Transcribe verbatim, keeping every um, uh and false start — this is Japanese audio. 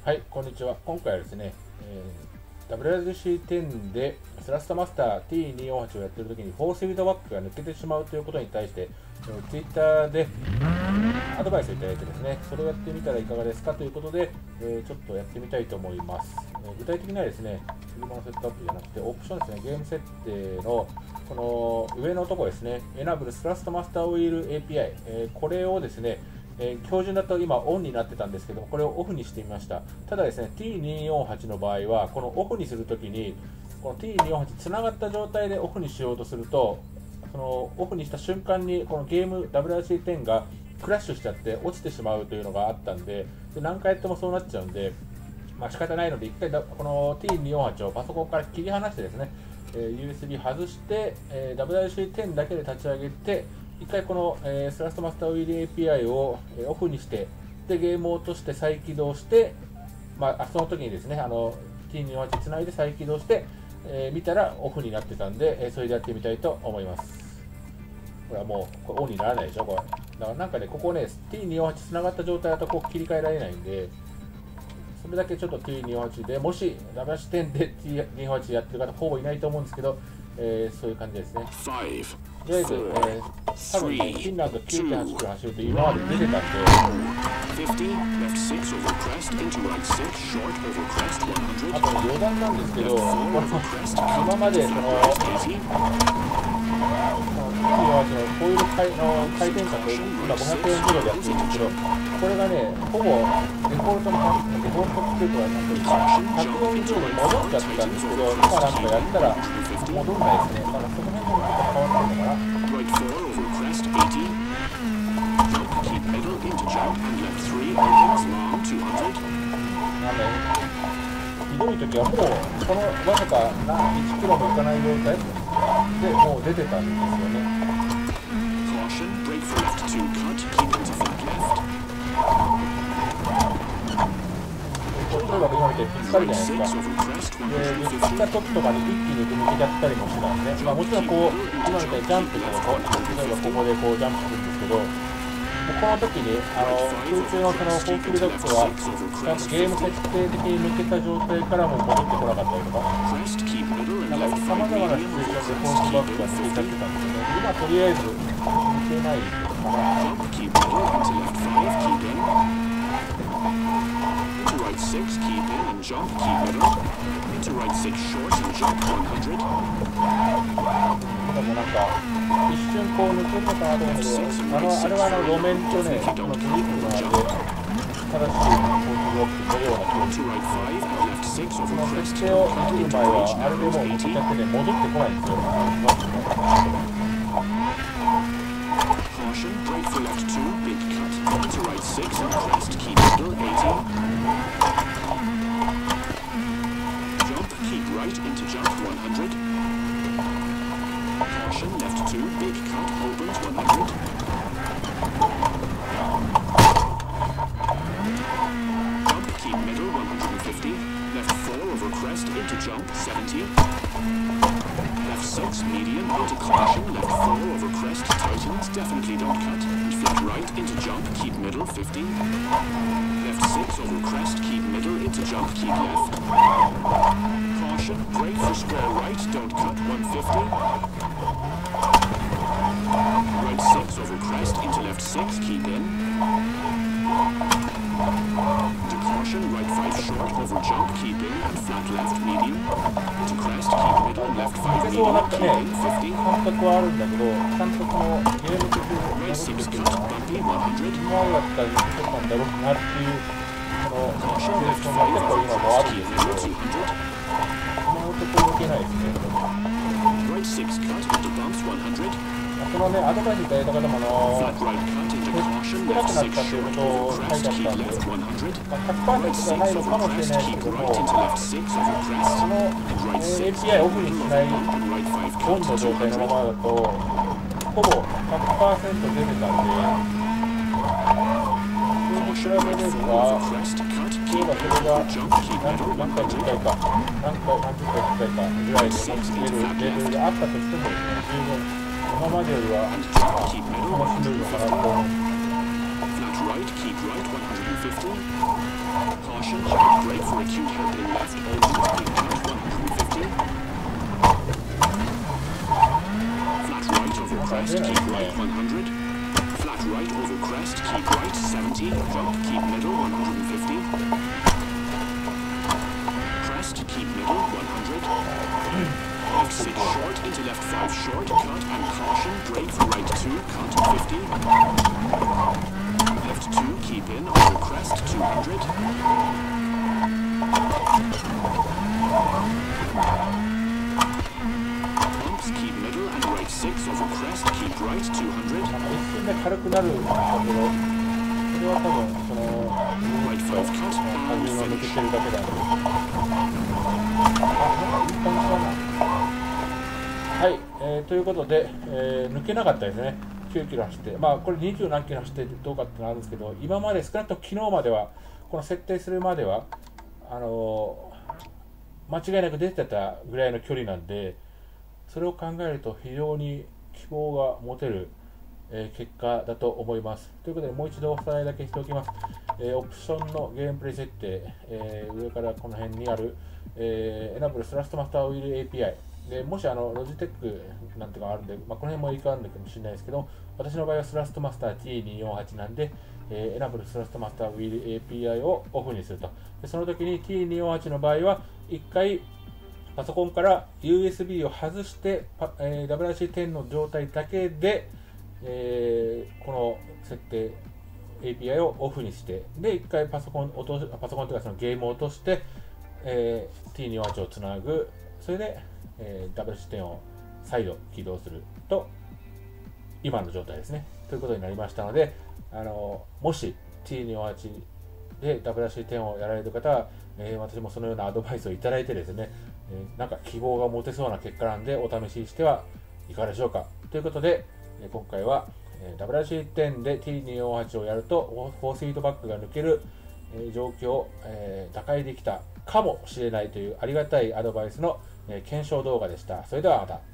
はい、こんにちは。今回はですね、えー、ダブリューダブリューシーテン でスラストマスター ティーにーよんはち をやっているときにフォースフィードバックが抜けてしまうということに対して、えー、Twitter でアドバイスをいただいてですね、それをやってみたらいかがですかということで、えー、ちょっとやってみたいと思います。えー、具体的にはですね、車のセットアップじゃなくて、オプションですね、ゲーム設定のこの上のところですね、エナブルスラストマスターウィール エーピーアイ、えー、これをですね、えー、標準だと今オンになってたんですけども、これをオフにしてみました。ただですね ティーにーよんはち の場合はこのオフにするときにこの ティーにーよんはち つながった状態でオフにしようとすると、そのオフにした瞬間にこのゲーム ダブリューダブリューシーテン がクラッシュしちゃって落ちてしまうというのがあったんで、で何回やってもそうなっちゃうんで、まあ、仕方ないので一回だこの ティーにーよんはち をパソコンから切り離してですね、えー、ユーエスビー 外して、えー、ダブリューダブリューシーテン だけで立ち上げて、一回この、えー、スラストマスターウィール エーピーアイ を、えー、オフにしてでゲームを落として再起動して、まあ、その時にですねあの ティーにーよんはち つないで再起動して、えー、見たらオフになってたんで、えー、それでやってみたいと思います。これはもうこれオンにならないでしょこれ。だからなんかねここね ティーにーよんはち つながった状態だとこう切り替えられないんで、それだけちょっと ティーにーよんはち でもし ダブリューダブリューシーテン で ティーにーよんはち やってる方ほぼいないと思うんですけど、えー、そういう感じですね。とりあえず、えー、多分ね、フィンランド きゅうてんはち キロ走ると今まで出てたんで、あとね、余談なんですけど、この今までその、こういう回の回転角、今ごひゃくよんじゅうどでやってるんですけど、これがね、ほぼデフォルトのデフォルトっていうか、なんていうか、ひゃくよんじゅうどに戻っちゃってたんですけど、今なんかやったら戻んないですね。だからその辺もちょっと変わってるのかな。なんだよ、ひどい時はもうこのわずかいちキロもいかない状態でもう出てたんですよね。例えば今見てぴったりじゃないですか。で、見つけた時とかに一気に抜けちゃったりもしてたんですね。まあ、もちろんこう今みたいにジャンプこう例えばここでこうジャンプするんですけど、この時にあの空中のそのフォークリダックはちゃんとゲーム設定的に抜けた状態からも戻ってこなかったりとか、なんかさまざまなシチュエーションでフォークバックが抜けちゃってたんですよね。今とりあえず抜けないかな。Right six, keep in and jump, keep middle. Into right six short and jump one hundred. でもなんか一瞬こう抜けるのかなと思うんだけど、あのあれはあの路面とね、このグリップのあれで正しいコースブロックのような気がするんですけど、その設定を見る前はあれでもう抜けちゃってね、戻ってこないんですよ。Caution, brake for left two, big cut. Into right six and crest, keep middle eighty. Jump, keep right into jump one hundred. Caution, left two, big cut, opens one hundred. Jump, keep middle one hundred fifty. Left four over crest into jump seventy. Left six, medium into caution. Left four over crest, tightens, definitely don't cut. And flat right into jump, keep middle fifty. Left six over crest, keep middle into jump, keep left. Caution, brake for square right, don't cut, one fifty. Right six over crest into left six, keep in. Into caution, right five short over jump, keep in, and flat left medium. Into crest, keep middle, left five medium, keep in, fifty. Right six cut, bumpy, one hundred. Caution, left five over crest, keep middle, two hundred. Right six cut, into bumps, one hundred. このね、アドバイスいただいた方もあの少なくなったということを書いてあったんで、まあ、ひゃくパーセント じゃないのかもしれないですけども、この、えー、エーピーアイ オフにしないオンの状態のままだと、ほぼ ひゃくパーセント 出てたんで、それに比べれば、例えばそれが何回にいっかいか、何回、何十回にいっかいかぐらいで出るレベルであったとしてもですね、十分。今までよりは楽しめるのかなと思う。 right, keep right, one hundred fifty. Caution, hard brake for acute hairpin left, over, big cut, one hundred fifty. Flat right over crest, keep right, one hundred. Flat right over crest, keep right, seventy. Jump, keep middle, one hundred fifty. Crest, keep middle, one hundred. Left six short, into left five short, cut, and caution, brake for right two, cut, fifty. Left two, keep in, over crest, two hundred. Bumps, keep middle, and right six, over crest, keep right, two hundred. 一瞬で軽くなるんだけど、それは多分その Right five cut, 端 and を抜け finish. てるだけだね。あ、なんかいい感じだな。はい、えー、ということで、えー、抜けなかったですね。きゅうキロ走って、まあこれにじゅう何キロ走ってどうかってのあるんですけど、今まで少なくとも昨日までは、この設定するまでは、あのー、間違いなく出てたぐらいの距離なんで、それを考えると非常に希望が持てる、えー、結果だと思います。ということで、もう一度おさらいだけしておきます。えー、オプションのゲームプレイ設定、えー、上からこの辺にある、えー、エナブルスラストマスターウィール エーピーアイ。でもしあのロジテックなんてのがあるんで、まあ、この辺もいいかんのかもしれないですけど、私の場合はスラストマスター ティーにひゃくよんじゅうはち なんで、えー、エナブルスラストマスターウィール エーピーアイ をオフにすると。でその時に ティーにひゃくよんじゅうはち の場合は、いっかいパソコンから ユーエスビー を外して、えー、ダブリューアールシーテン の状態だけで、えー、この設定 エーピーアイ をオフにして、でいっかいパソコン落としパソコンというかそのゲームを落として、えー、ティーにひゃくよんじゅうはち をつなぐ。それで、えー、ダブリューアールシーテン を再度起動すると今の状態ですねということになりましたので、あのもし ティーにひゃくよんじゅうはち で ダブリューアールシーテン をやられる方は、えー、私もそのようなアドバイスをいただいてですね、えー、なんか希望が持てそうな結果なんでお試しにしてはいかがでしょうかということで、えー、今回は、えー、ダブリューアールシーテン で ティーにひゃくよんじゅうはち をやるとフォースフィードバックが抜ける、えー、状況を、えー、打開できたかもしれないというありがたいアドバイスの、えー、検証動画でした。それではまた。